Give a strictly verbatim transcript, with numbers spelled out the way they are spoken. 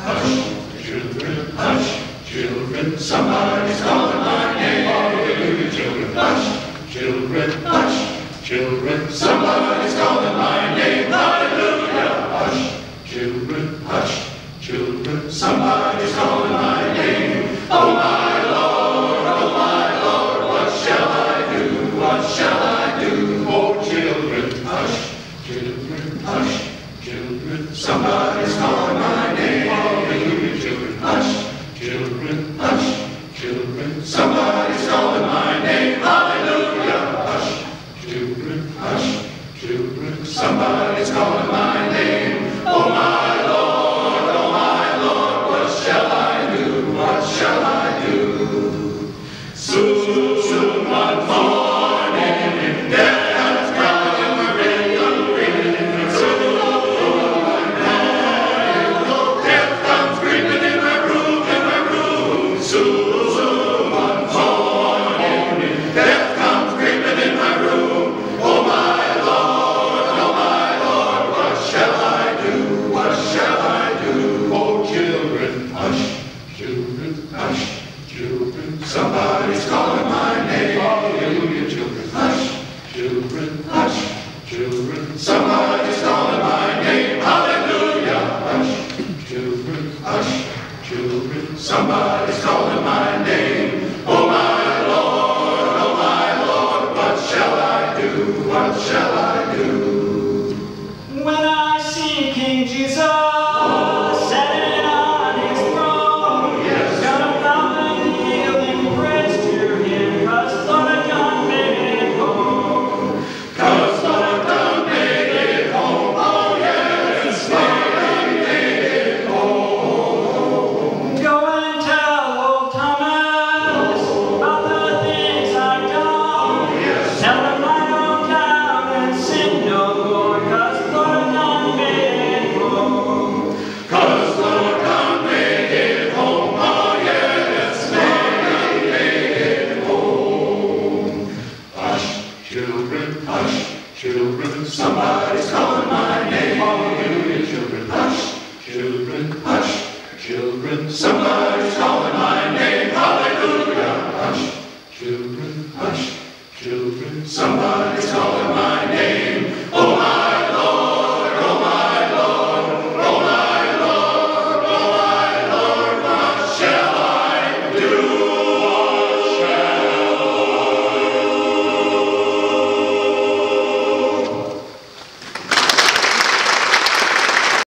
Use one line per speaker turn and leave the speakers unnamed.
Hush, children, hush, children, somebody's calling my name. Hallelujah, children, hush, children, hush, children, somebody's calling my name. Hallelujah, hush, children, hush, children, somebody's calling my name. Oh my Lord, oh my Lord, what shall I do, what shall I do? Oh children, hush, children, hush, children, somebody's calling my name. Hallelujah, children, hush, children, hush, children, somebody's calling my name. Hallelujah, hush, children, hush, children, somebody's calling my name. Oh my Lord, oh my Lord, what shall I do, what shall I do? Soon, soon one morning, death comes crying, we're in the ring. Soon one morning, death comes creeping in my room, in my room. Soon, soon one morning, death comes creeping in my room. Oh my Lord, oh my Lord, what shall I do, what shall I do? Oh children, hush, children, hush, children, somebody's calling my name. Hallelujah, children, hush, children, hush, children, somebody's calling my name. Hallelujah, hush, children, hush, children, somebody's calling my name. Oh my Lord, oh my Lord, what shall I do, what shall I do?
When I see King Jesus sitting on his throne,
yes.
gonna come and kneel in praise to him, 'cause Lord done made it home.
'Cause Lord done made it home, oh yes, Lord made it home.
Go and tell old Thomas about the things I've done.
Yes.
Tell him I go down and sin no more, 'cause Lord done made it home.
'Cause Lord done made it home, oh yes, Lord made it home. Hush, children, hush, children, somebody's calling my name. Hallelujah, children, hush, children, hush, children, somebody's calling